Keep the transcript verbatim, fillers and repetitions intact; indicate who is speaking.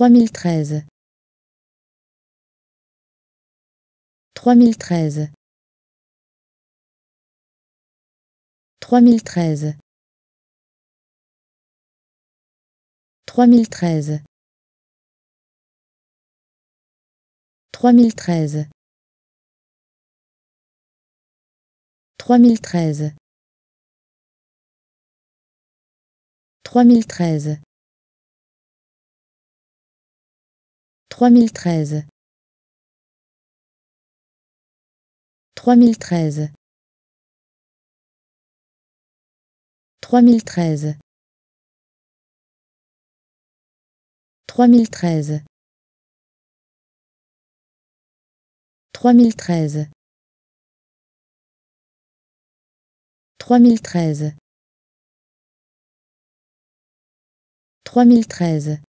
Speaker 1: trois mille treize. trois mille treize. trois mille treize. trois mille treize. trois mille treize. trois mille treize. trois mille treize. trois mille treize. trois mille treize. trois mille treize. trois mille treize. trois mille treize. trois mille treize. trois mille treize.